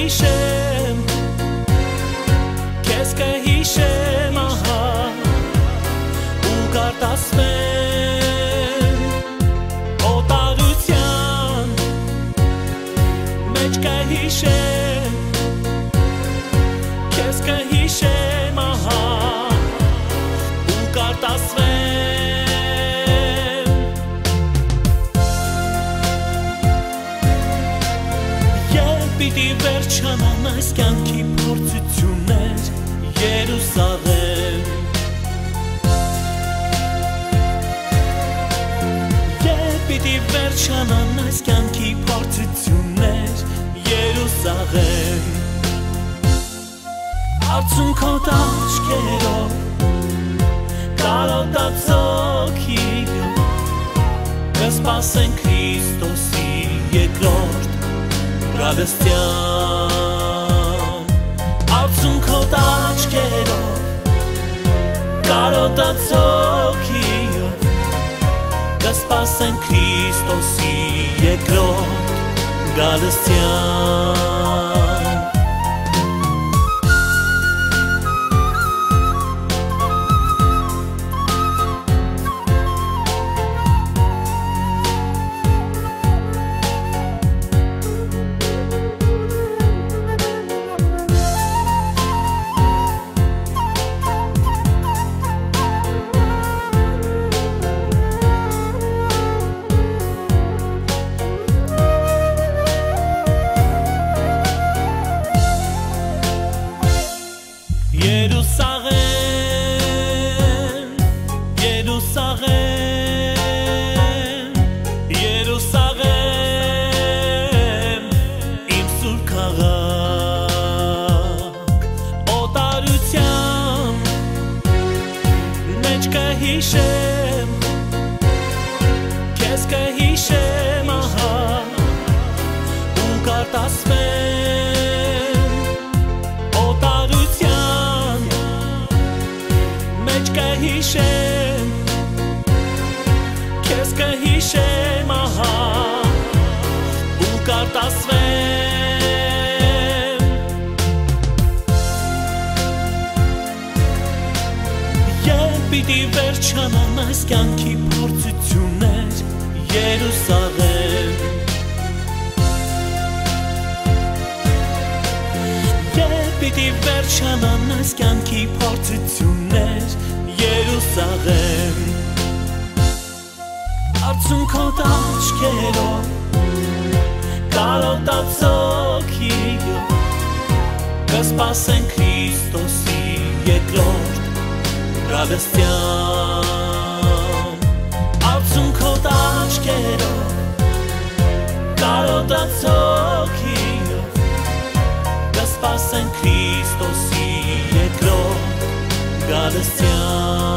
կհիշեմ, քեզ կհիշեմ, ահա ու կարտասվեմ օտարության մեջ կհիշեմ, քեզ կհիշեմ, ահա ու կարտասվեմ Երբ պիտի վերջանան այս կյանքի փորձություններ Երուսաղեմ Պիտի վերջանան այս կյանքի փորձություններ Երուսաղեմ Արցունքոտ աչքերով կարոտած հոգիով կսպասեն Քրիստոսի երկրորդ գալստյան Արցունքոտ աչքերով կարոտած հոգիով կսպասեն Քրիստոսի երկրորդ գալստյան Երուսաղեմ, Երուսաղեմ, Երուսաղեմ, իմ սուրբ քաղաք, օտարության մեջ կհիշեմ, քեզ կհիշեմ, ահա ու կարտասվեմ կհիշեմ, քեզ կհիշեմ, ահա ու կարտասվեմ Երբ պիտի վերջանան այս կյանքի փորձություններ Երուսաղեմ Երբ պիտի վերջանան այս կյանքի փորձություններ Երուսաղեմ Արցունքոտ աչքերով կարոտած հոգիով կսպասեն Քրիստոսի երկրորդ գալստյան Արցունքոտ աչքերով կարոտած հոգիով կսպասեն Քրիստոսի երկրորդ գալստյան